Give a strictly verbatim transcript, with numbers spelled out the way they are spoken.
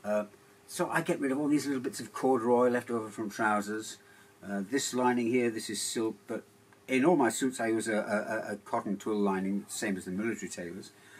Uh, so I get rid of all these little bits of corduroy left over from trousers. Uh, this lining here, this is silk, but in all my suits I use a, a, a cotton twill lining, same as the military tailors.